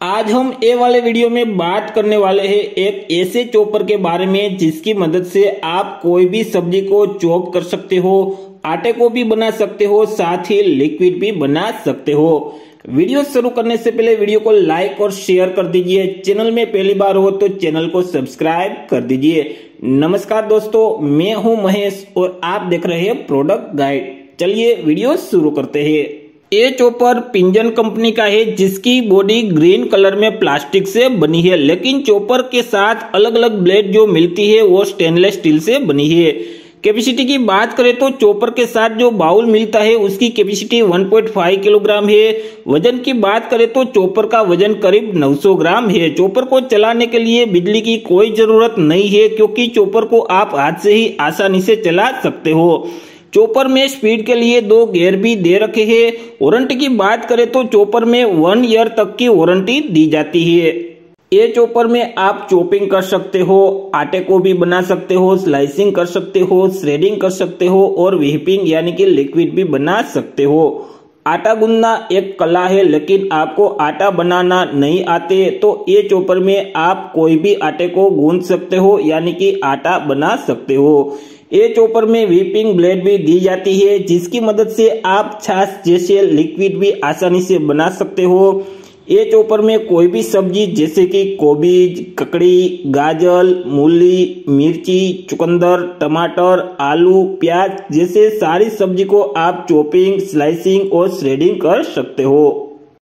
आज हम ये वाले वीडियो में बात करने वाले हैं एक ऐसे चॉपर के बारे में जिसकी मदद से आप कोई भी सब्जी को चॉप कर सकते हो, आटे को भी बना सकते हो, साथ ही लिक्विड भी बना सकते हो। वीडियो शुरू करने से पहले वीडियो को लाइक और शेयर कर दीजिए। चैनल में पहली बार हो तो चैनल को सब्सक्राइब कर दीजिए। नमस्कार दोस्तों, मैं हूं महेश और आप देख रहे हैं प्रोडक्ट गाइड। चलिए वीडियो शुरू करते हैं। ये चॉपर पिंजन कंपनी का है जिसकी बॉडी ग्रीन कलर में प्लास्टिक से बनी है, लेकिन चॉपर के साथ अलग अलग ब्लेड जो मिलती है वो स्टेनलेस स्टील से बनी है। कैपेसिटी की बात करें तो चॉपर के साथ जो बाउल मिलता है उसकी कैपेसिटी 1.5 किलोग्राम है। वजन की बात करें तो चॉपर का वजन करीब 900 ग्राम है। चॉपर को चलाने के लिए बिजली की कोई जरूरत नहीं है क्योंकि चॉपर को आप हाथ से ही आसानी से चला सकते हो। चॉपर में स्पीड के लिए 2 गियर भी दे रखे हैं। वारंटी की बात करें तो चॉपर में 1 ईयर तक की वारंटी दी जाती है। ये चॉपर में आप चॉपिंग कर सकते हो, आटे को भी बना सकते हो, स्लाइसिंग कर सकते हो, श्रेडिंग कर सकते हो और व्हिपिंग यानी कि लिक्विड भी बना सकते हो। आटा गूंदना एक कला है, लेकिन आपको आटा बनाना नहीं आते तो ये चॉपर में आप कोई भी आटे को गूंद सकते हो यानी कि आटा बना सकते हो। ये चॉपर में व्हिपिंग ब्लेड भी दी जाती है जिसकी मदद से आप छाछ जैसे लिक्विड भी आसानी से बना सकते हो। ये चॉपर में कोई भी सब्जी जैसे कि गोभी, ककड़ी, गाजर, मूली, मिर्ची, चुकंदर, टमाटर, आलू, प्याज जैसे सारी सब्जी को आप चॉपिंग, स्लाइसिंग और श्रेडिंग कर सकते हो।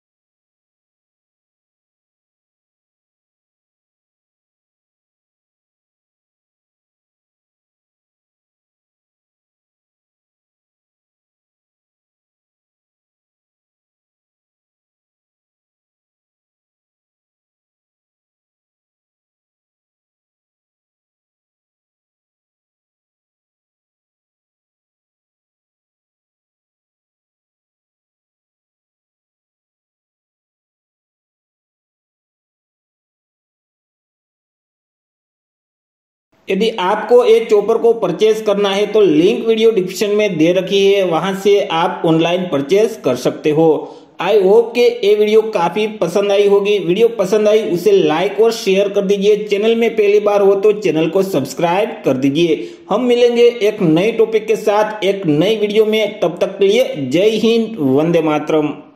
यदि आपको एक चॉपर को परचेज करना है तो लिंक वीडियो डिस्क्रिप्शन में दे रखी है, वहां से आप ऑनलाइन परचेज कर सकते हो। आई होप के ये वीडियो काफी पसंद आई होगी। वीडियो पसंद आई उसे लाइक और शेयर कर दीजिए। चैनल में पहली बार हो तो चैनल को सब्सक्राइब कर दीजिए। हम मिलेंगे एक नए टॉपिक के साथ एक नई वीडियो में। तब तक के लिए जय हिंद, वंदे मातरम।